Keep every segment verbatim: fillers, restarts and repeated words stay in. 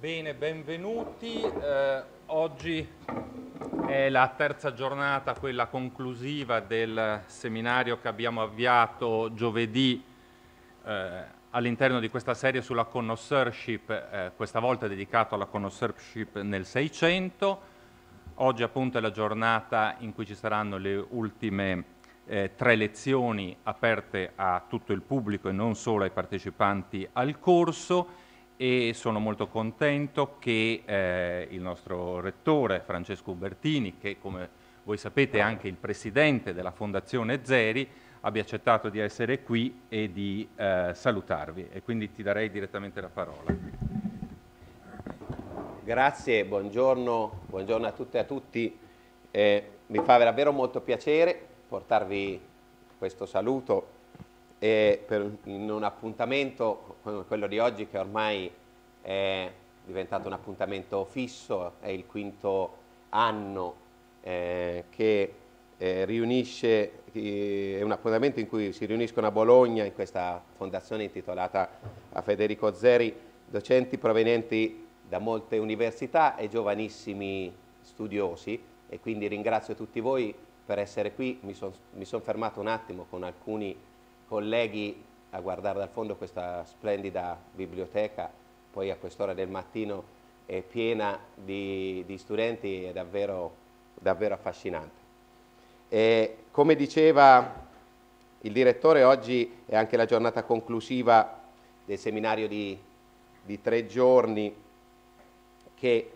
Bene, benvenuti. Eh, oggi è la terza giornata, quella conclusiva del seminario che abbiamo avviato giovedì eh, all'interno di questa serie sulla connoisseurship, eh, questa volta dedicato alla connoisseurship nel Seicento. Oggi appunto è la giornata in cui ci saranno le ultime eh, tre lezioni aperte a tutto il pubblico e non solo ai partecipanti al corso. E sono molto contento che eh, il nostro rettore Francesco Ubertini, che come voi sapete è anche il presidente della Fondazione Zeri, abbia accettato di essere qui e di eh, salutarvi. E quindi ti darei direttamente la parola. Grazie, buongiorno, buongiorno a tutte e a tutti. Eh, mi fa davvero molto piacere portarvi questo saluto e per, in un appuntamento come quello di oggi, che ormai è diventato un appuntamento fisso, è il quinto anno eh, che eh, riunisce, eh, è un appuntamento in cui si riuniscono a Bologna, in questa fondazione intitolata a Federico Zeri, docenti provenienti da molte università e giovanissimi studiosi, e quindi ringrazio tutti voi per essere qui. Mi sono son fermato un attimo con alcuni colleghi a guardare dal fondo questa splendida biblioteca, poi a quest'ora del mattino è piena di, di studenti, è davvero, davvero affascinante. E come diceva il direttore, oggi è anche la giornata conclusiva del seminario di, di tre giorni che,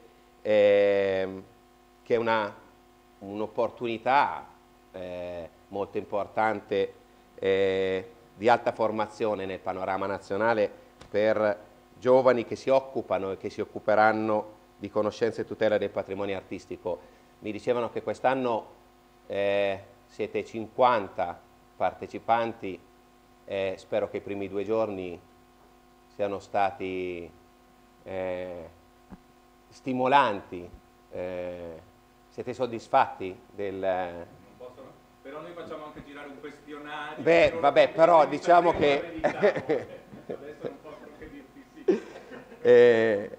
eh, che è una, un'opportunità eh, molto importante eh, di alta formazione nel panorama nazionale per giovani che si occupano e che si occuperanno di conoscenza e tutela del patrimonio artistico. Mi dicevano che quest'anno eh, siete cinquanta partecipanti, eh, spero che i primi due giorni siano stati eh, stimolanti. Eh, siete soddisfatti del... Non possono, però noi facciamo anche girare un questionario. Beh, vabbè, però diciamo che... Adesso non possono che dirti sì. eh,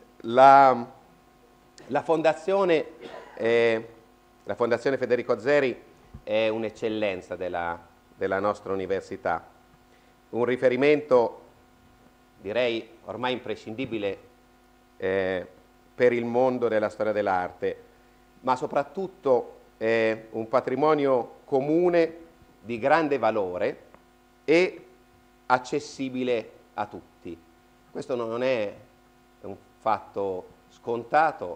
la, la, fondazione, eh, la Fondazione Federico Zeri è un'eccellenza della, della nostra università, un riferimento, direi, ormai imprescindibile eh, per il mondo della storia dell'arte, ma soprattutto è un patrimonio comune di grande valore e accessibile a tutti. Questo non è un fatto scontato,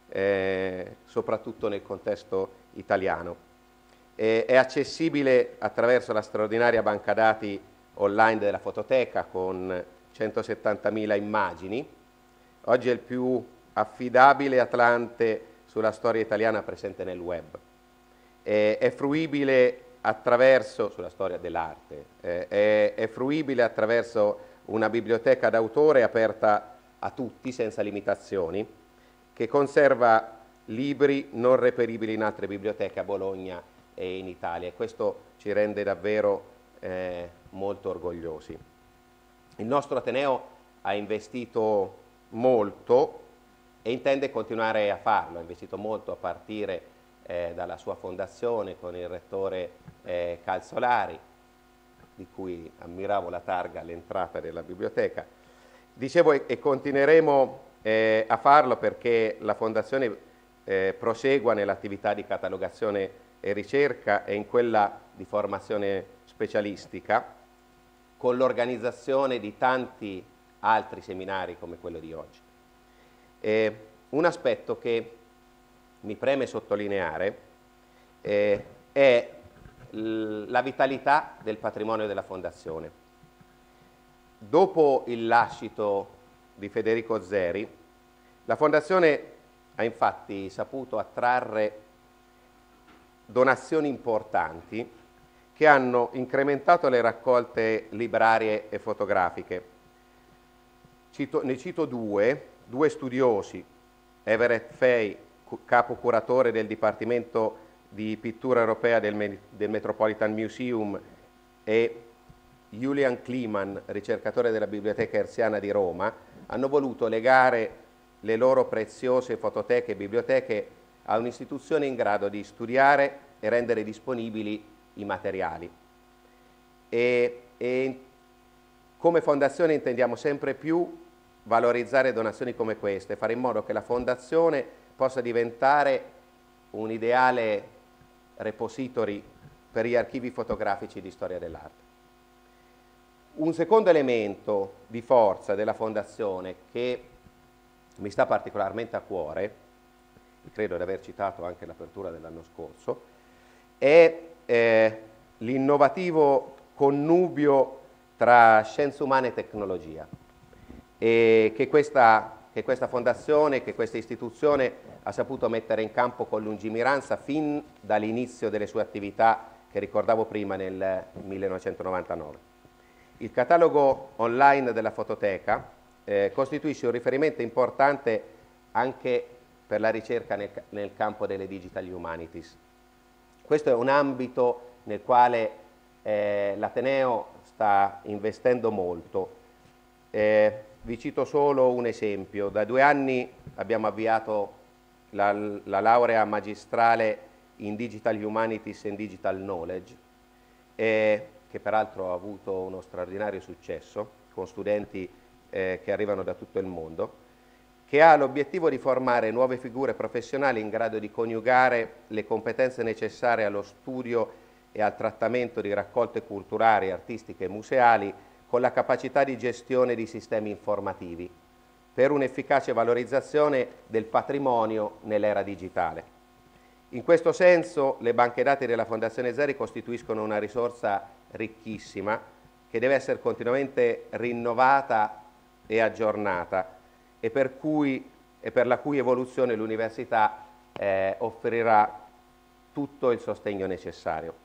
eh, soprattutto nel contesto italiano. Eh, è accessibile attraverso la straordinaria banca dati online della Fototeca con centosettantamila immagini. Oggi è il più affidabile atlante sulla storia italiana presente nel web. Eh, è fruibile attraverso, sulla storia dell'arte, eh, è, è fruibile attraverso una biblioteca d'autore aperta a tutti senza limitazioni, che conserva libri non reperibili in altre biblioteche a Bologna e in Italia, e questo ci rende davvero eh, molto orgogliosi. Il nostro Ateneo ha investito molto e intende continuare a farlo, ha investito molto a partire eh, dalla sua fondazione con il rettore eh, Calzolari, di cui ammiravo la targa all'entrata della biblioteca. Dicevo, e, e continueremo eh, a farlo perché la Fondazione eh, prosegua nell'attività di catalogazione e ricerca e in quella di formazione specialistica, con l'organizzazione di tanti altri seminari come quello di oggi. Eh, un aspetto che mi preme sottolineare eh, è la vitalità del patrimonio della Fondazione. Dopo il lascito di Federico Zeri, la Fondazione ha infatti saputo attrarre donazioni importanti che hanno incrementato le raccolte librarie e fotografiche. Cito, ne cito due, due studiosi, Everett Fay, capo curatore del Dipartimento di Pittura Europea del, del Metropolitan Museum, e Julian Kliman, ricercatore della Biblioteca Hertziana di Roma, hanno voluto legare le loro preziose fototeche e biblioteche a un'istituzione in grado di studiare e rendere disponibili i materiali. E, e come fondazione intendiamo sempre più valorizzare donazioni come queste, fare in modo che la fondazione possa diventare un ideale repository per gli archivi fotografici di storia dell'arte. Un secondo elemento di forza della fondazione che mi sta particolarmente a cuore, credo di aver citato anche l'apertura dell'anno scorso, è eh, l'innovativo connubio tra scienze umane e tecnologia, e che questa, che questa fondazione, che questa istituzione ha saputo mettere in campo con lungimiranza fin dall'inizio delle sue attività che ricordavo prima nel millenovecentonovantanove. Il catalogo online della fototeca eh, costituisce un riferimento importante anche per la ricerca nel, nel campo delle digital humanities. Questo è un ambito nel quale eh, l'Ateneo sta investendo molto. Eh, vi cito solo un esempio. Da due anni abbiamo avviato la, la laurea magistrale in Digital Humanities and Digital Knowledge, eh, che peraltro ha avuto uno straordinario successo con studenti eh, che arrivano da tutto il mondo, che ha l'obiettivo di formare nuove figure professionali in grado di coniugare le competenze necessarie allo studio e al trattamento di raccolte culturali, artistiche e museali con la capacità di gestione di sistemi informativi per un'efficace valorizzazione del patrimonio nell'era digitale. In questo senso le banche dati della Fondazione Zeri costituiscono una risorsa ricchissima che deve essere continuamente rinnovata e aggiornata e per, cui, e per la cui evoluzione l'università eh, offrirà tutto il sostegno necessario.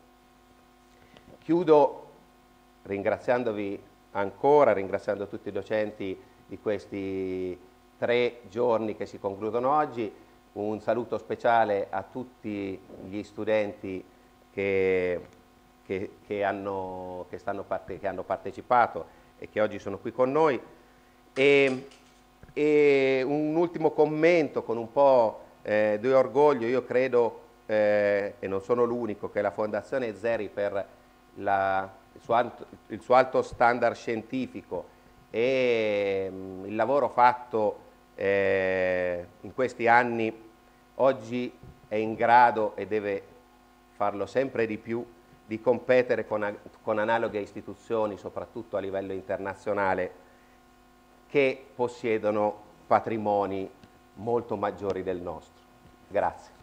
Chiudo ringraziandovi ancora, ringraziando tutti i docenti di questi tre giorni che si concludono oggi. Un saluto speciale a tutti gli studenti che, che, che, hanno, che, stanno parte, che hanno partecipato e che oggi sono qui con noi. E, e un ultimo commento con un po' eh, di orgoglio. Io credo, eh, e non sono l'unico, che la Fondazione Zeri per la, il, suo alto, il suo alto standard scientifico e mh, il lavoro fatto Eh, in questi anni oggi è in grado e deve farlo sempre di più di competere con, con analoghe istituzioni, soprattutto a livello internazionale, che possiedono patrimoni molto maggiori del nostro. Grazie.